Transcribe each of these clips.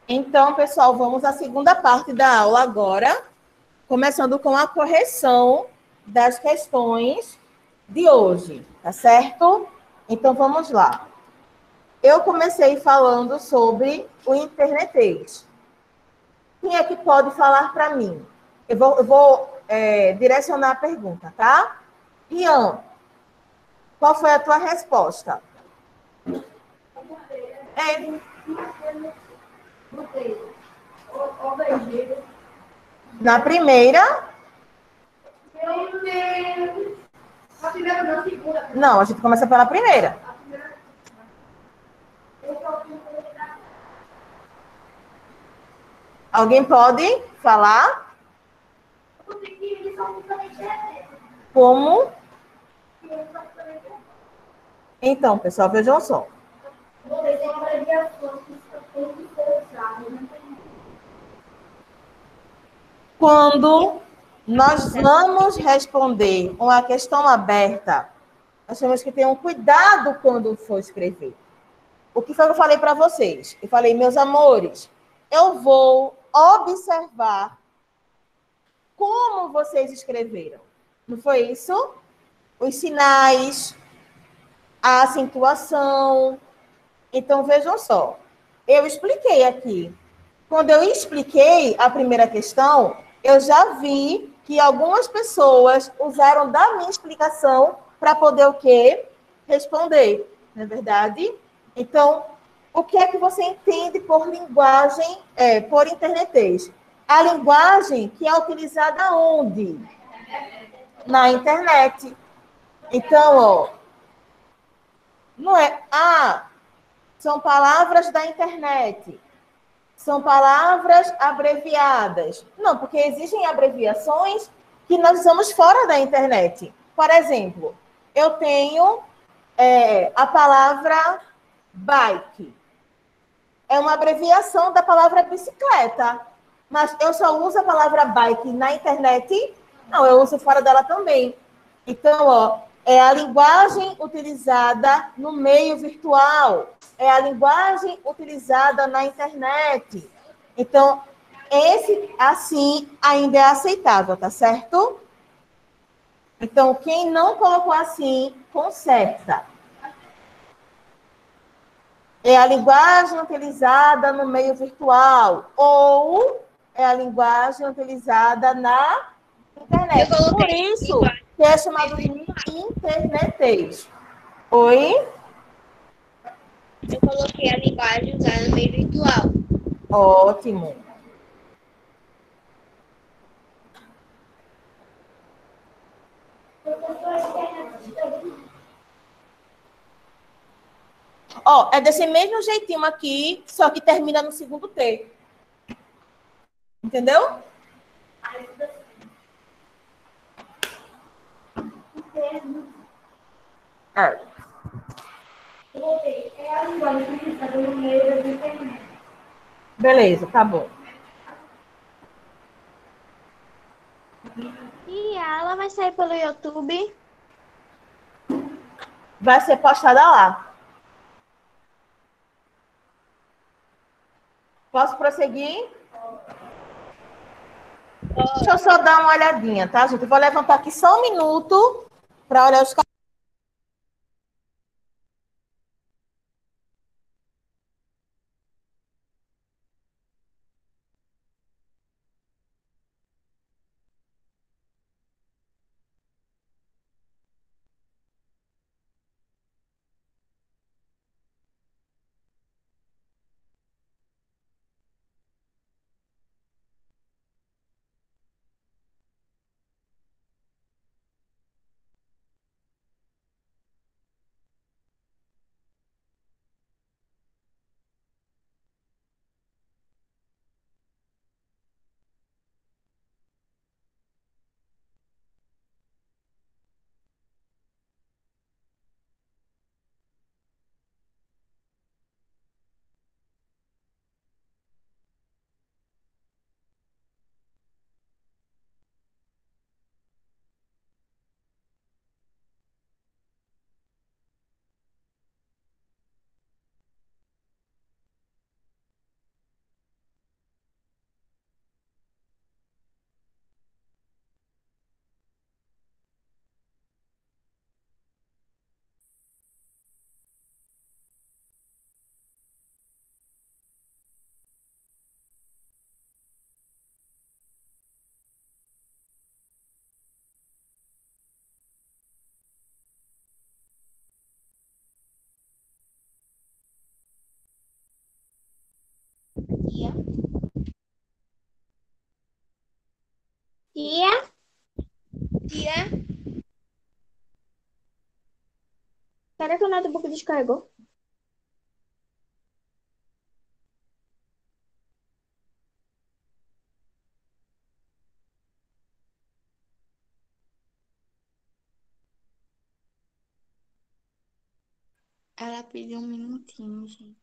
Então, pessoal, vamos à segunda parte da aula agora, começando com a correção das questões de hoje, tá certo? Então, vamos lá. Eu comecei falando sobre o internetês. Quem é que pode falar para mim? Eu vou direcionar a pergunta, tá? Ian, qual foi a tua resposta? É, na primeira? Não, a gente começa pela primeira. Alguém pode falar? Como? Então, pessoal, vejam só. Quando nós vamos responder uma questão aberta, nós temos que ter um cuidado quando for escrever. O que foi que eu falei para vocês? Eu falei, meus amores, eu vou observar como vocês escreveram. Não foi isso? Os sinais, a acentuação. Então, vejam só. Eu expliquei aqui. Quando eu expliquei a primeira questão, eu já vi que algumas pessoas usaram da minha explicação para poder o quê? Responder. Não é verdade? Então, o que é que você entende por linguagem, por internetês? A linguagem que é utilizada onde? Na internet. Então, ó, não é, são palavras da internet. São palavras abreviadas. Não, porque existem abreviações que nós usamos fora da internet. Por exemplo, eu tenho a palavra bike. É uma abreviação da palavra bicicleta. Mas eu só uso a palavra bike na internet? Não, eu uso fora dela também. Então, ó, é a linguagem utilizada no meio virtual, é a linguagem utilizada na internet. Então, esse assim ainda é aceitável, tá certo? Então, quem não colocou assim, conserta. É a linguagem utilizada no meio virtual ou é a linguagem utilizada na Eu internet. Por coloquei isso linguagem que é chamado de internetês. Oi? Eu coloquei a linguagem usada no meio virtual. Ótimo. Ó, é desse mesmo jeitinho aqui, só que termina no segundo T. Entendeu? É. É a linguagem utilizada no meio da internet. Beleza, tá bom. E ela vai sair pelo YouTube. Vai ser postada lá. Posso prosseguir? Deixa eu só dar uma olhadinha, tá, gente? Eu vou levantar aqui só um minuto para olhar os Tia. Tia. Tia. Será que o notebook descarregou? Ela pediu um minutinho, gente.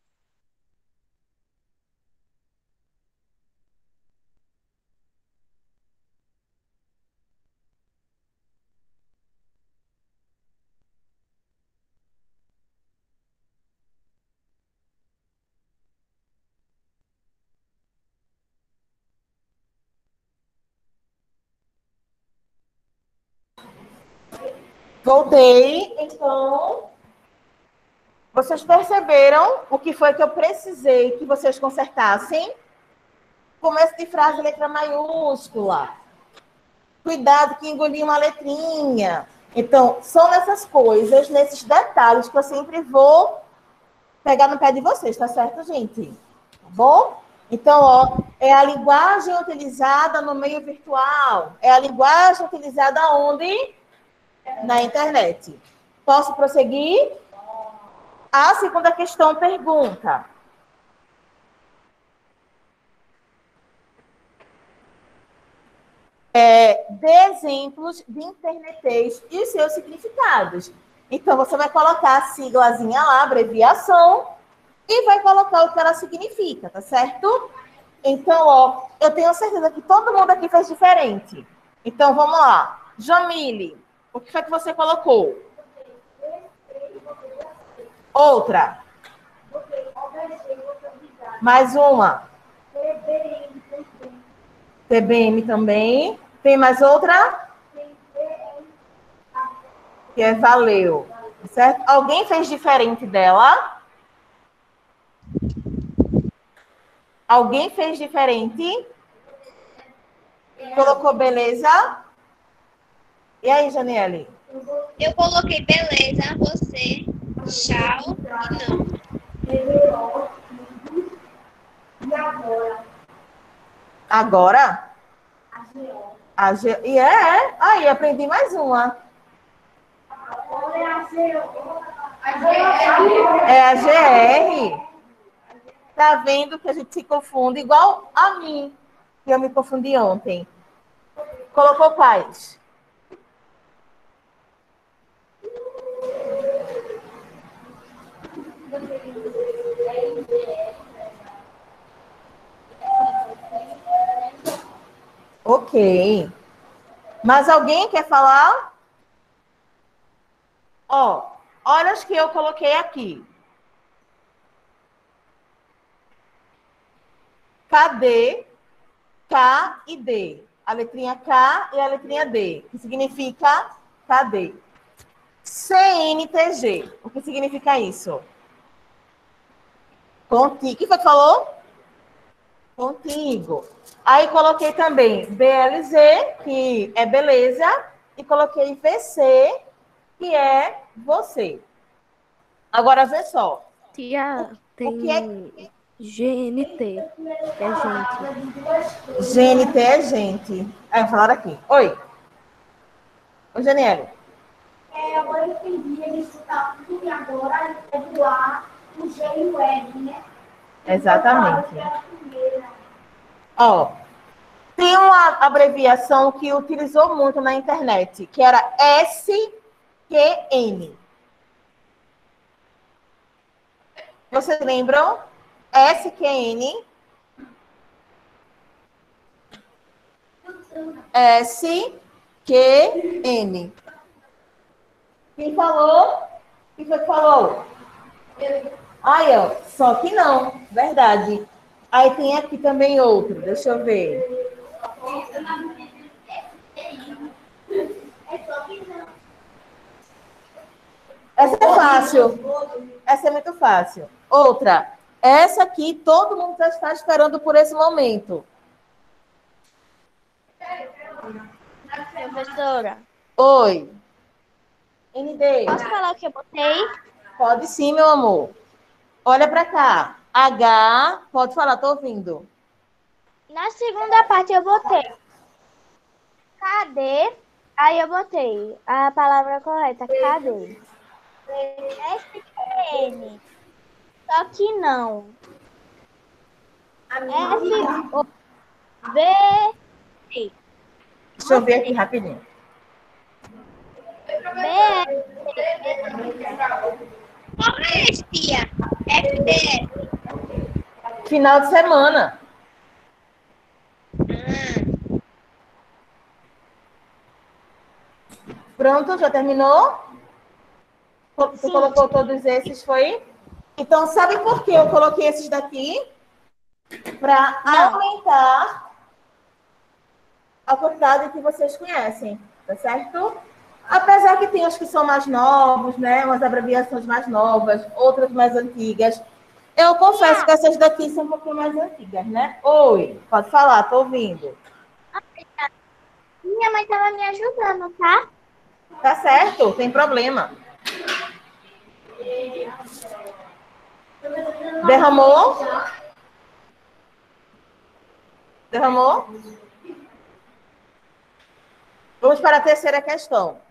Voltei, então. Vocês perceberam o que foi que eu precisei que vocês consertassem? Começo de frase, letra maiúscula. Cuidado que engoli uma letrinha. Então, são nessas coisas, nesses detalhes que eu sempre vou pegar no pé de vocês, tá certo, gente? Tá bom? Então, ó, é a linguagem utilizada no meio virtual. É a linguagem utilizada onde? Na internet. Posso prosseguir? A segunda questão pergunta: dê exemplos de internetês e os seus significados. Então, você vai colocar a siglazinha lá, abreviação, e vai colocar o que ela significa, tá certo? Então, ó, eu tenho certeza que todo mundo aqui fez diferente. Então, vamos lá. Jamile, o que foi que você colocou? Outra. Mais uma. TBM também. Tem mais outra? Que é valeu. Certo? Alguém fez diferente dela? Alguém fez diferente? Colocou beleza? E aí, Janiele? Eu coloquei beleza, você, tchau e não. Agora? E aí, aprendi mais uma. É a GR. Tá vendo que a gente se confunde igual a mim, que eu me confundi ontem. Colocou quais? Ok. Mas alguém quer falar? Ó, olha as que eu coloquei aqui. Cadê? K e D. A letrinha K e a letrinha D, que significa cadê? CNTG. O que significa isso? Contigo. O que foi que falou? Contigo. Aí coloquei também BLZ, que é beleza, e coloquei VC, que é você. Agora, vê só. Tia, O que é tem GNT, que é gente. GNT é gente. Aí, falaram aqui. Oi. Oi, Janiele. Agora eu entendi, ele está tudo e agora é do A, o G e o R, né? Exatamente. Ó, tem uma abreviação que utilizou muito na internet, que era SQN. Vocês lembram? SQN. SQN. Quem falou? Quem foi que falou? Aí, ó, só que não, verdade. Aí tem aqui também outro, deixa eu ver. Essa é fácil. Essa é muito fácil. Outra. Essa aqui, todo mundo já está esperando por esse momento. Professora, Oi. ND. posso falar o que eu botei? Pode sim, meu amor. Olha para cá. H, pode falar, tô ouvindo. Na segunda parte eu botei cadê? Aí eu botei a palavra correta, cadê? S-N. Só que não. F-O-B-T. Deixa eu ver aqui rapidinho. B-S. Qual é esse, tia? FDS. Final de semana. Pronto, já terminou? Tu Sim. colocou todos esses, foi? Então, sabe por que eu coloquei esses daqui? Para aumentar a quantidade que vocês conhecem, tá certo? Apesar que tem os que são mais novos, né? Umas abreviações mais novas, outras mais antigas. Eu confesso que essas daqui são um pouquinho mais antigas, né? Oi, pode falar, tô ouvindo. Minha mãe estava me ajudando, tá? Tá certo, tem problema. Derramou? Derramou? Vamos para a terceira questão.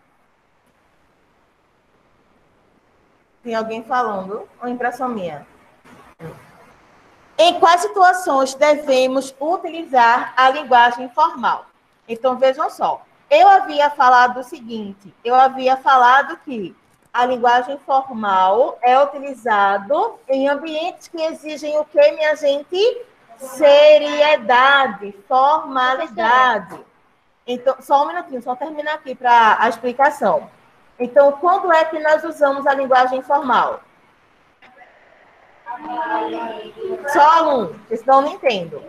Tem alguém falando? Ou impressão minha? Em quais situações devemos utilizar a linguagem formal? Então, vejam só. Eu havia falado o seguinte. Eu havia falado que a linguagem formal é utilizado em ambientes que exigem o quê, minha gente? Seriedade, formalidade. Então, só um minutinho, só terminar aqui para a explicação. Então, quando é que nós usamos a linguagem formal? Só aluno, porque senão eu não entendo.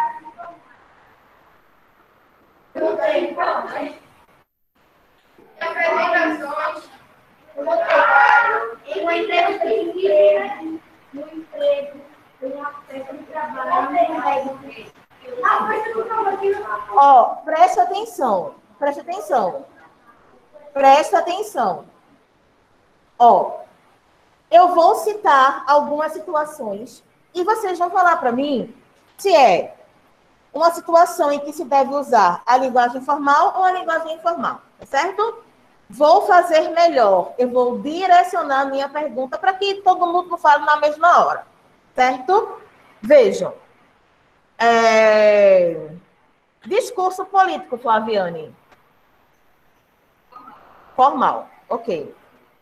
Em uma entrevista, no emprego, em uma festa de trabalho, Ó, presta atenção, presta atenção. Presta atenção. Ó, eu vou citar algumas situações e vocês vão falar para mim se é uma situação em que se deve usar a linguagem formal ou a linguagem informal, tá certo? Vou fazer melhor. Eu vou direcionar a minha pergunta para que todo mundo não fale na mesma hora, certo? Vejam. Discurso político, Flaviane. Formal, ok.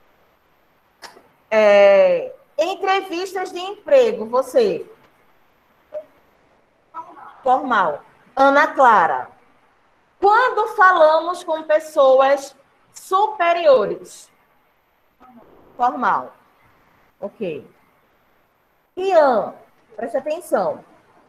Entrevistas de emprego, você. Formal. Ana Clara. Quando falamos com pessoas superiores? Formal. Ok. Ian, preste atenção.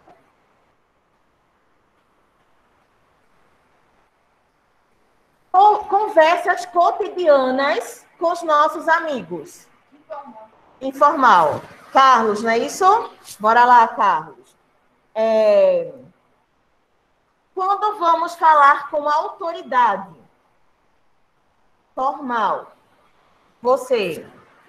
Conversas cotidianas com os nossos amigos. Informal. Carlos, não é isso? Bora lá, Carlos. Quando vamos falar com autoridade? Formal. Você.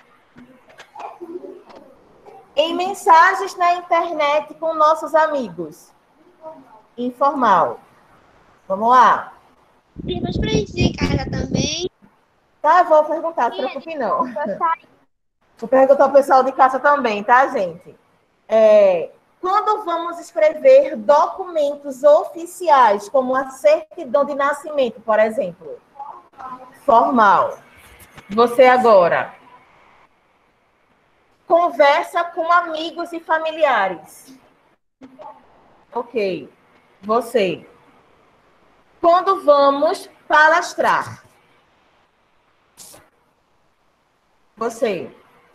Em mensagens na internet com nossos amigos? Informal. Vamos lá. Temos para isso de casa também. Tá, vou perguntar, não se preocupe não. Vou perguntar ao pessoal de casa também, tá, gente? Quando vamos escrever documentos oficiais, como a certidão de nascimento, por exemplo? Formal. Você agora. Conversa com amigos e familiares. Ok. Você. Quando vamos palestrar? Você.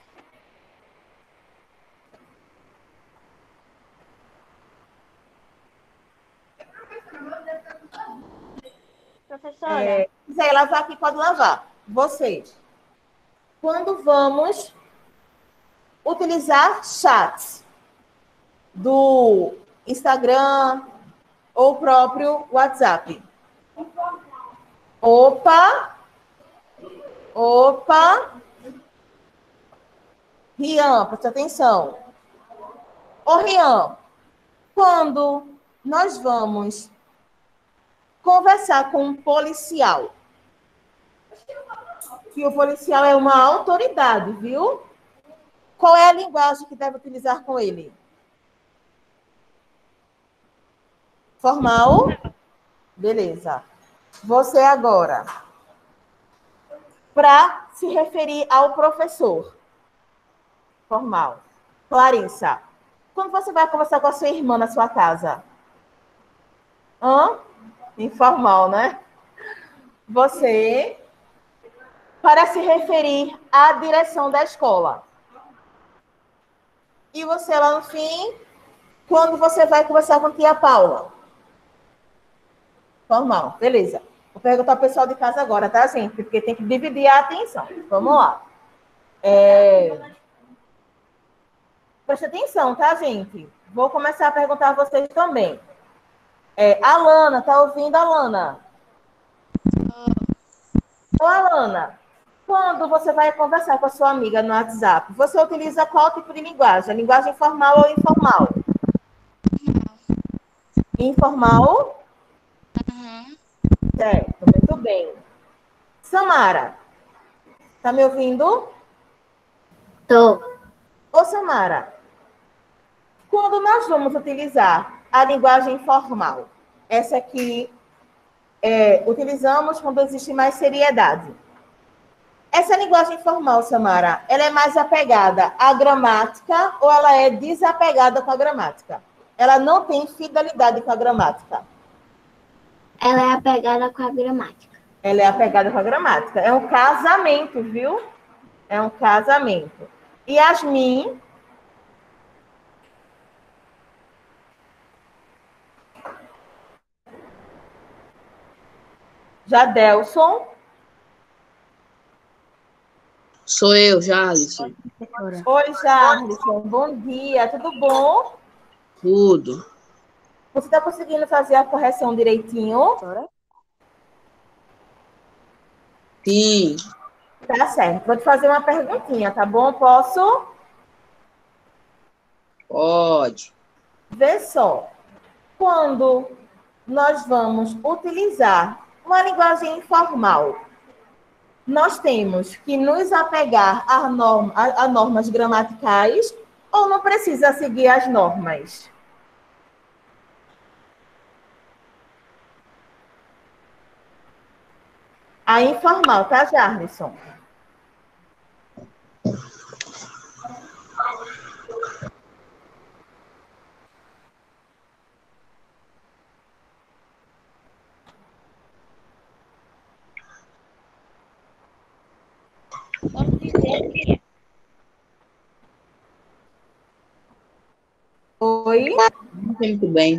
Professora. Se quiser lavar aqui, pode lavar. Você. Quando vamos utilizar chats do Instagram ou próprio WhatsApp? Opa! Rian, preste atenção. Ô, Rian, quando nós vamos conversar com um policial, que o policial é uma autoridade, viu? Qual é a linguagem que deve utilizar com ele? Formal? Beleza. Você agora, para se referir ao professor. Formal. Clarissa, quando você vai conversar com a sua irmã na sua casa? Informal, né? Você, para se referir à direção da escola. E você lá no fim, quando você vai conversar com a tia Paula? Formal, beleza. Vou perguntar ao pessoal de casa agora, tá, gente? Porque tem que dividir a atenção. Vamos lá. Preste atenção, tá, gente? Vou começar a perguntar a vocês também. Alana, tá ouvindo, Alana? Ô, Alana, quando você vai conversar com a sua amiga no WhatsApp, você utiliza qual tipo de linguagem? A linguagem formal ou informal? Informal? Certo, muito bem. Samara, tá me ouvindo? Tô. Ô, Samara, quando nós vamos utilizar a linguagem formal, essa aqui utilizamos quando existe mais seriedade. Essa linguagem formal, Samara, ela é mais apegada à gramática ou ela é desapegada com a gramática? Ela não tem fidelidade com a gramática. Ela é apegada com a gramática. Ela é apegada com a gramática. É um casamento, viu? É um casamento. Yasmin. Jadelson. Sou eu, Jalisson. Oi, Jarlison. Bom dia. Tudo bom? Tudo. Você está conseguindo fazer a correção direitinho? Sim. Tá certo. Vou te fazer uma perguntinha, tá bom? Posso? Pode. Vê só. Quando nós vamos utilizar uma linguagem informal, nós temos que nos apegar a normas gramaticais ou não precisa seguir as normas? A informal, tá, Jarlison? Posso dizer, tia? Oi? Não sei muito bem.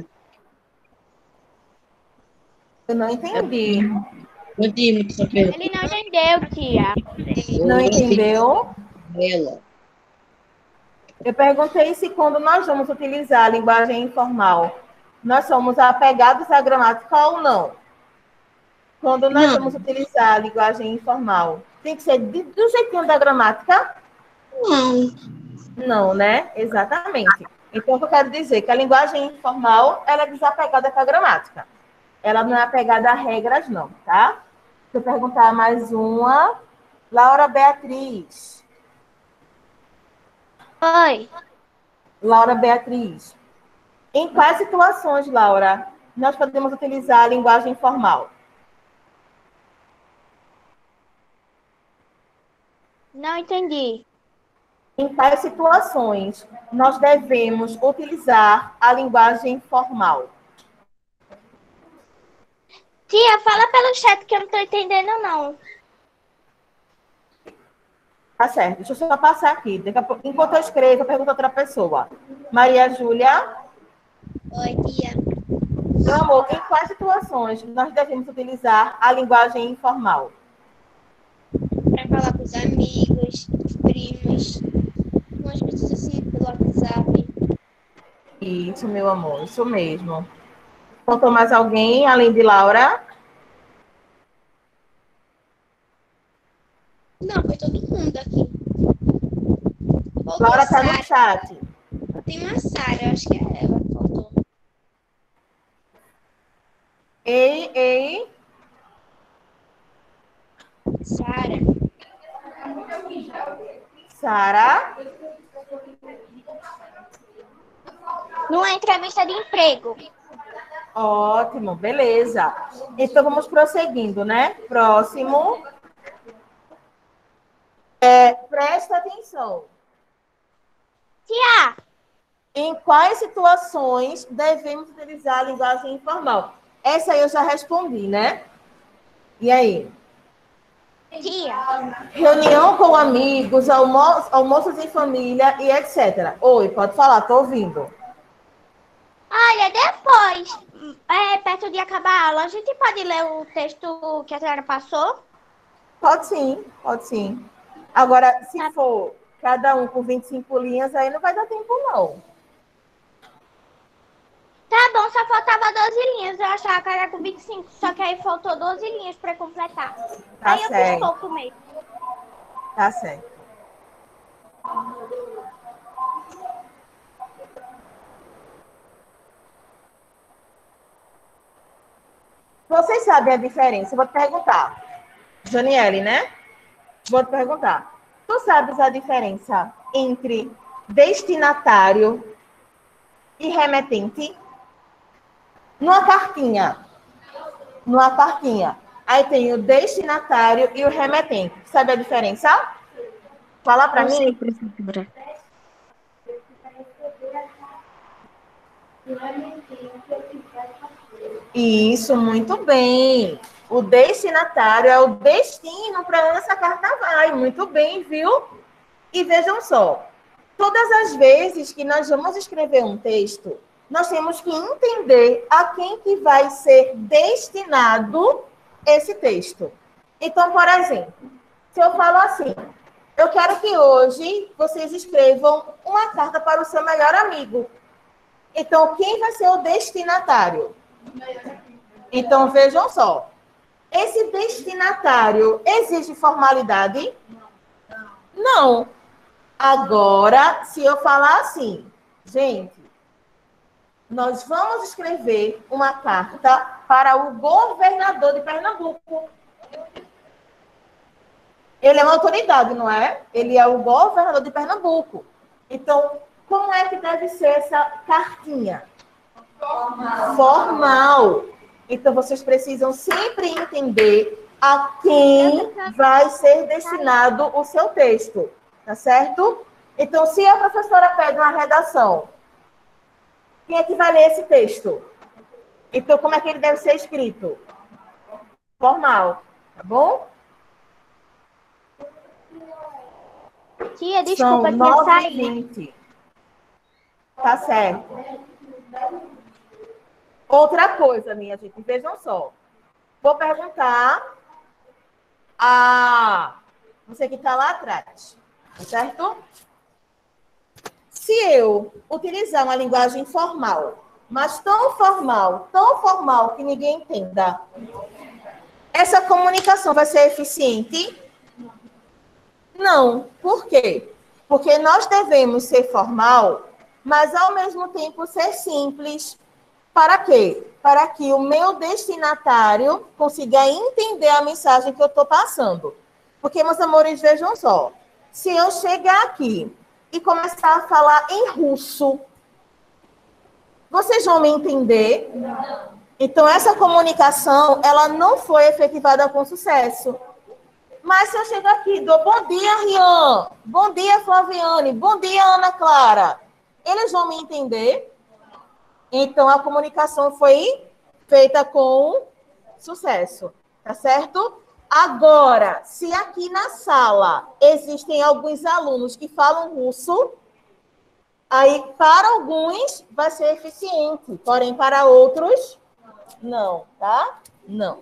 Eu não entendi. Não entendi muito essa pergunta. Ele não entendeu, tia. Não entendeu? Ela. Eu perguntei se quando nós vamos utilizar a linguagem informal, nós somos apegados à gramática ou não. Quando nós vamos utilizar a linguagem informal, tem que ser do jeitinho da gramática? Não. Não, né? Exatamente. Então, o que eu quero dizer é que a linguagem informal, ela é desapegada com a gramática. Ela não é apegada a regras, não, tá? Deixa eu perguntar mais uma. Laura Beatriz. Oi. Laura Beatriz. Em quais situações, Laura, nós podemos utilizar a linguagem formal? Não entendi. Em quais situações nós devemos utilizar a linguagem formal? Tia, fala pelo chat que eu não tô entendendo, não. Tá certo, deixa eu só passar aqui. Enquanto eu escrevo, eu pergunto a outra pessoa. Maria Júlia. Oi, tia. Meu amor, em quais situações nós devemos utilizar a linguagem informal? Pra falar com os amigos, primos, umas pessoas assim pelo WhatsApp. Isso, meu amor, isso mesmo. Faltou mais alguém, além de Laura? Não, foi todo mundo aqui. Faltou Laura está Sara. no chat. tem uma Sara, acho que é ela que faltou. Ei. Sara. Sara. Numa entrevista de emprego. Ótimo, beleza. Então, vamos prosseguindo, né? Próximo. Presta atenção. Tia, Em quais situações devemos utilizar a linguagem informal? Essa aí eu já respondi, né? E aí? tia. Reunião com amigos, almoços em família e etc. Oi, pode falar, tô ouvindo. Olha, depois, perto de acabar a aula, a gente pode ler o texto que a senhora passou? Pode sim, pode sim. Agora, se for cada um com 25 linhas, aí não vai dar tempo, não. Tá bom, só faltava 12 linhas. Eu achava que era com 25, só que aí faltou 12 linhas para completar. Tá Aí eu fiz certo. pouco mesmo. Tá certo. Vocês sabem a diferença? Eu vou te perguntar. Janiele, né? Vou te perguntar. Tu sabes a diferença entre destinatário e remetente? Numa cartinha. Aí tem o destinatário e o remetente. Sabe a diferença? Fala pra Eu mim. sei, professora. Isso, muito bem. O destinatário é o destino para onde essa carta vai. Muito bem, viu? E vejam só, todas as vezes que nós vamos escrever um texto, nós temos que entender a quem que vai ser destinado esse texto. Então, por exemplo, se eu falo assim, eu quero que hoje vocês escrevam uma carta para o seu melhor amigo. Então, quem vai ser o destinatário? Então, vejam só. Esse destinatário exige formalidade? Não. Agora, se eu falar assim, gente, nós vamos escrever uma carta para o governador de Pernambuco. Ele é uma autoridade, não é? Ele é o governador de Pernambuco. Então, como é que deve ser essa cartinha? Formal. Então, vocês precisam sempre entender a quem vai ser destinado o seu texto. Tá certo? Então, se a professora pede uma redação, quem é que vai ler esse texto? Então, como é que ele deve ser escrito? Formal. Tá bom? Tia, São desculpa, tia, sair. 9h20. Tá certo. Outra coisa, minha gente, vejam só. Vou perguntar a você que está lá atrás, certo? Se eu utilizar uma linguagem formal, mas tão formal que ninguém entenda, essa comunicação vai ser eficiente? Não. Por quê? Porque nós devemos ser formal, mas ao mesmo tempo ser simples. Para quê? Para que o meu destinatário consiga entender a mensagem que eu estou passando. Porque, meus amores, vejam só. Se eu chegar aqui e começar a falar em russo, vocês vão me entender? Então, essa comunicação, ela não foi efetivada com sucesso. Mas se eu chegar aqui e dou bom dia, Rian, bom dia, Flaviane, bom dia, Ana Clara, eles vão me entender? Então, a comunicação foi feita com sucesso, tá certo? Agora, se aqui na sala existem alguns alunos que falam russo, aí para alguns vai ser eficiente, porém para outros, não, tá? Não.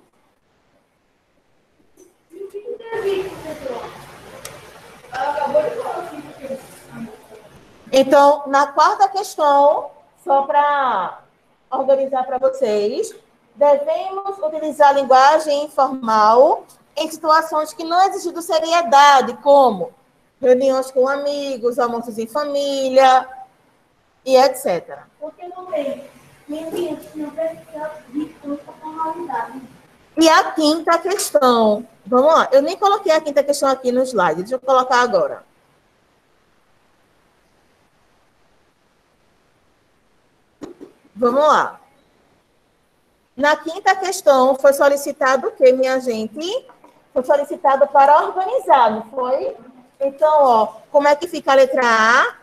Então, na quarta questão, só para organizar para vocês, devemos utilizar a linguagem informal em situações que não exigem seriedade, como reuniões com amigos, almoços em família. e etc. E a quinta questão. Vamos lá. Eu nem coloquei a quinta questão aqui no slide. Deixa eu colocar agora. Vamos lá. Na quinta questão, foi solicitado o quê, minha gente? Foi solicitado para organizar, não foi? Então, ó, como é que fica a letra A?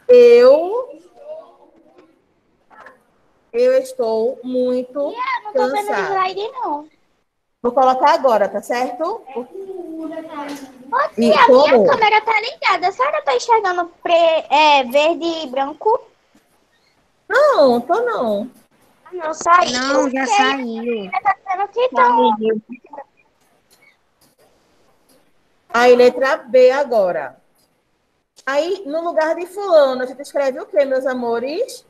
Eu estou muito Não tô vendo o cansada. slide, não. Vou colocar agora, tá certo? Ô, E tia, a como? minha câmera tá ligada. A senhora tá enxergando verde e branco? Não, tô não. Não saiu. Não, já Porque saiu. tá dizendo que tá. Aí, letra B agora. Aí, no lugar de fulano, a gente escreve o quê, meus amores?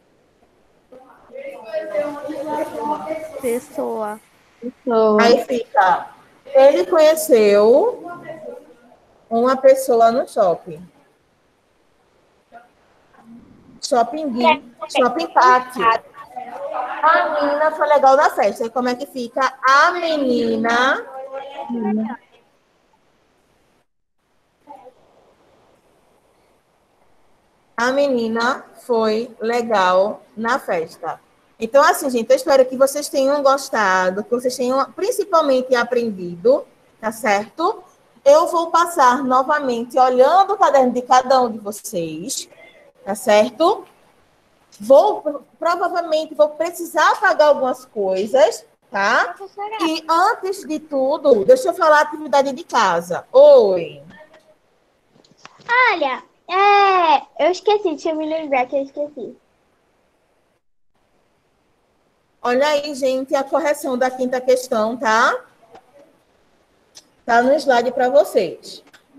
Pessoa. Aí fica, ele conheceu uma pessoa no shopping. Shopping party. A menina foi legal na festa. E como é que fica? A menina... A menina foi legal na festa. Então, assim, gente, eu espero que vocês tenham gostado, que vocês tenham principalmente aprendido, tá certo? Eu vou passar novamente olhando o caderno de cada um de vocês, tá certo? Provavelmente vou precisar apagar algumas coisas, tá? Professora, E antes de tudo, deixa eu falar a atividade de casa. Oi. olha, eu esqueci, deixa eu me lembrar que eu esqueci. Olha aí, gente, a correção da quinta questão, tá? Tá no slide para vocês.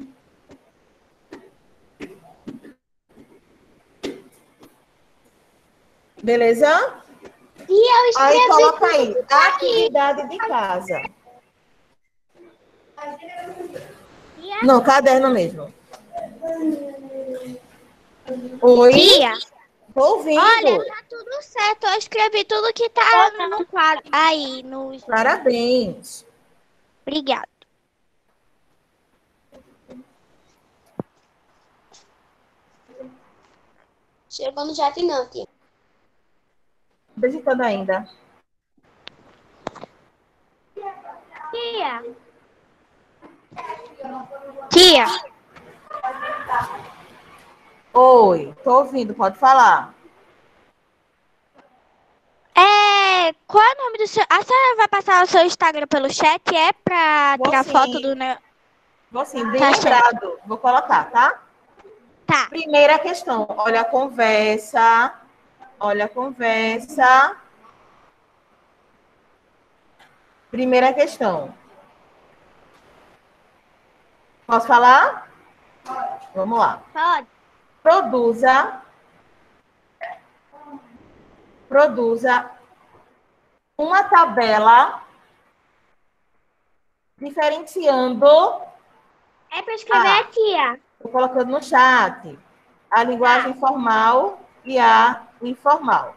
Beleza? E eu escrevi Aí coloca aí, tudo aqui. atividade de casa. Não, caderno mesmo. Oi? Tia, Tô ouvindo. olha, tá tudo certo. Eu escrevi tudo que tá no quadro. Aí, no... Parabéns. Obrigada. Chegou no chat não, tia. Digitando ainda. Tia, Oi, tô ouvindo, pode falar. qual é o nome do seu... A senhora vai passar o seu Instagram pelo chat? É pra Vou tirar sim. foto do... Vou sim, bem Tá lembrado. Vou colocar, tá? Tá. Primeira questão. Olha a conversa. Olha a conversa. Primeira questão. Posso falar? Vamos lá. Pode. Produza uma tabela diferenciando, É pra escrever, tia. estou colocando no chat, a linguagem formal e a informal.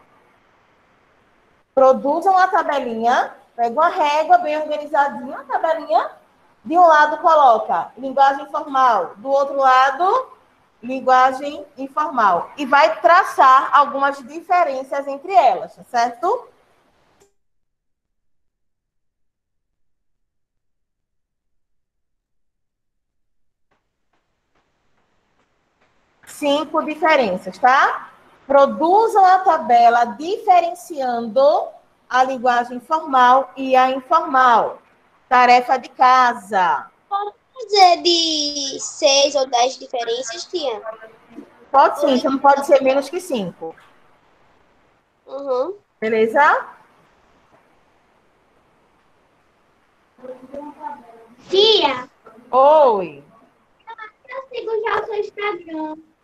Produza uma tabelinha, pega uma régua bem organizadinha, uma tabelinha. De um lado coloca linguagem formal, do outro lado, linguagem informal. E vai traçar algumas diferenças entre elas, tá certo? Cinco diferenças, tá? Produzam a tabela diferenciando a linguagem formal e a informal. Tarefa de casa. Fazer de 6 ou 10 diferenças, tia? Pode sim, então não pode ser menos que 5. Uhum. Beleza? Tia, Oi. eu sigo já o seu Instagram.